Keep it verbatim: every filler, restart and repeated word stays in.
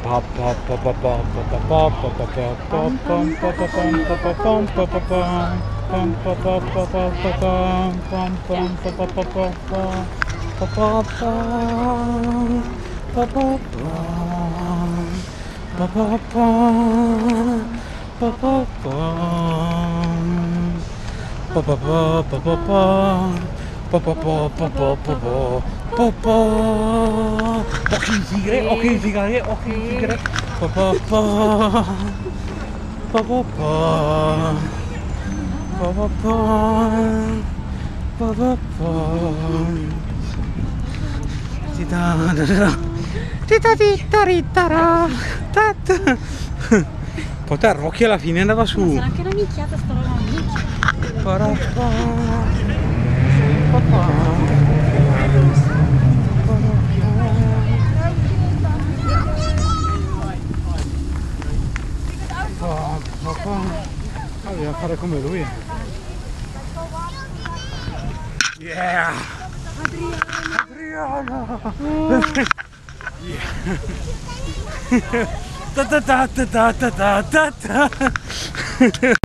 Occhi di tigre, occhi di tigre, occhi di tigre. Poi te Rocky alla fine andava su. Ma sarà anche una minchiata sta roba, Ah, bisogna fare come lui. Yeah! Adriano! Adriano! Yeah! Ta ta ta ta ta ta ta ta.